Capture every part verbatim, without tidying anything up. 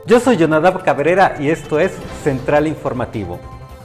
Yo soy Jonadab Cabrera y esto es Central Informativo.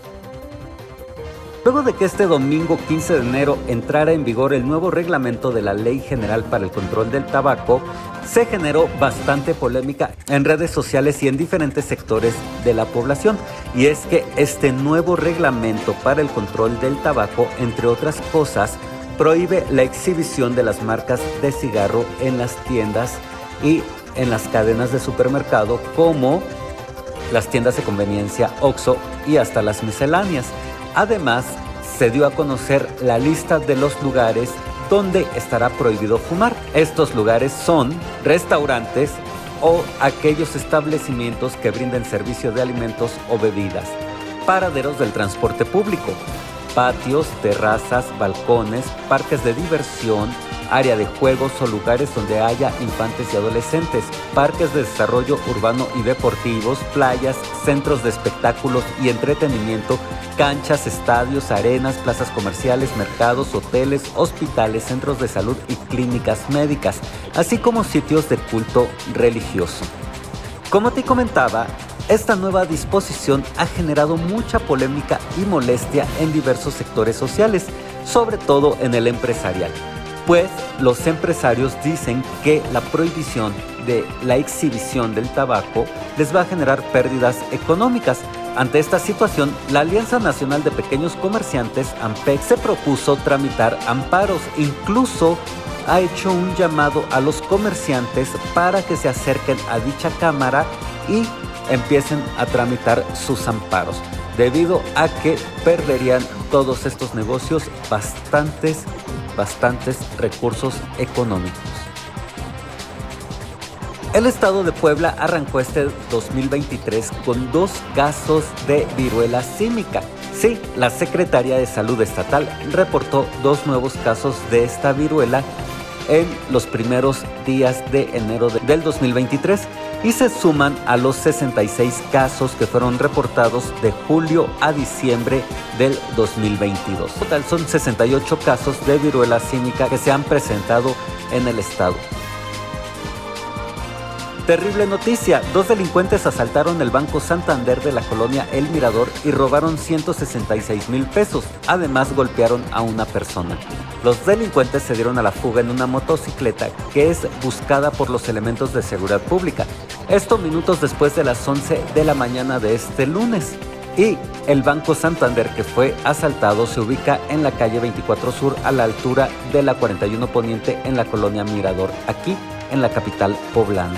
Luego de que este domingo quince de enero entrara en vigor el nuevo reglamento de la Ley General para el Control del Tabaco, se generó bastante polémica en redes sociales y en diferentes sectores de la población. Y es que este nuevo reglamento para el control del tabaco, entre otras cosas, prohíbe la exhibición de las marcas de cigarro en las tiendas y en las cadenas de supermercado como las tiendas de conveniencia Oxxo y hasta las misceláneas. Además, se dio a conocer la lista de los lugares donde estará prohibido fumar. Estos lugares son restaurantes o aquellos establecimientos que brinden servicio de alimentos o bebidas, paraderos del transporte público, patios, terrazas, balcones, parques de diversión, área de juegos o lugares donde haya infantes y adolescentes, parques de desarrollo urbano y deportivos, playas, centros de espectáculos y entretenimiento, canchas, estadios, arenas, plazas comerciales, mercados, hoteles, hospitales, centros de salud y clínicas médicas, así como sitios de culto religioso. Como te comentaba, esta nueva disposición ha generado mucha polémica y molestia en diversos sectores sociales, sobre todo en el empresarial, pues los empresarios dicen que la prohibición de la exhibición del tabaco les va a generar pérdidas económicas. Ante esta situación, la Alianza Nacional de Pequeños Comerciantes, ANPEC, se propuso tramitar amparos. Incluso ha hecho un llamado a los comerciantes para que se acerquen a dicha cámara y empiecen a tramitar sus amparos, debido a que perderían todos estos negocios bastantes, bastantes recursos económicos. El estado de Puebla arrancó este dos mil veintitrés con dos casos de viruela símica. Sí, la Secretaría de Salud Estatal reportó dos nuevos casos de esta viruela en los primeros días de enero del dos mil veintitrés y se suman a los sesenta y seis casos que fueron reportados de julio a diciembre del dos mil veintidós. En total son sesenta y ocho casos de viruela símica que se han presentado en el estado. Terrible noticia, dos delincuentes asaltaron el Banco Santander de la colonia El Mirador y robaron ciento sesenta y seis mil pesos. Además, golpearon a una persona. Los delincuentes se dieron a la fuga en una motocicleta que es buscada por los elementos de seguridad pública. Esto minutos después de las once de la mañana de este lunes. Y el Banco Santander que fue asaltado se ubica en la calle veinticuatro Sur a la altura de la cuarenta y uno Poniente en la colonia Mirador, aquí en la capital poblana.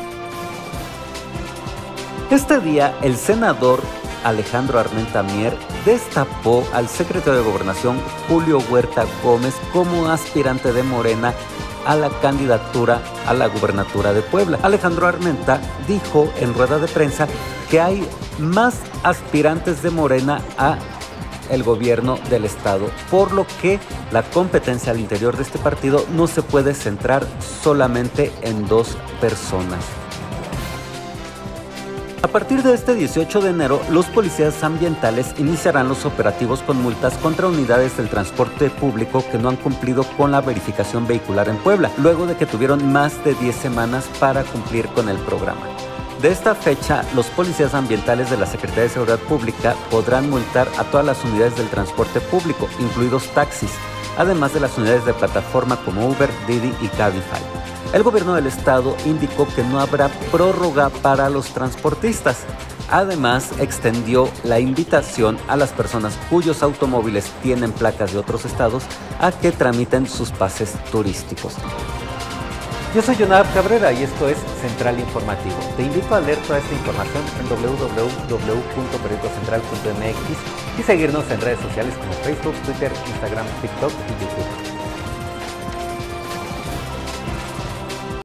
Este día, el senador Alejandro Armenta Mier destapó al secretario de Gobernación Julio Huerta Gómez como aspirante de Morena a la candidatura a la gubernatura de Puebla. Alejandro Armenta dijo en rueda de prensa que hay más aspirantes de Morena a el gobierno del estado, por lo que la competencia al interior de este partido no se puede centrar solamente en dos personas. A partir de este dieciocho de enero, los policías ambientales iniciarán los operativos con multas contra unidades del transporte público que no han cumplido con la verificación vehicular en Puebla, luego de que tuvieron más de diez semanas para cumplir con el programa. De esta fecha, los policías ambientales de la Secretaría de Seguridad Pública podrán multar a todas las unidades del transporte público, incluidos taxis, además de las unidades de plataforma como Uber, Didi y Cabify. El gobierno del estado indicó que no habrá prórroga para los transportistas. Además, extendió la invitación a las personas cuyos automóviles tienen placas de otros estados a que tramiten sus pases turísticos. Yo soy Jonadab Cabrera y esto es Central Informativo. Te invito a leer toda esta información en doble u doble u doble u punto periódico central punto m x y seguirnos en redes sociales como Facebook, Twitter, Instagram, TikTok y YouTube.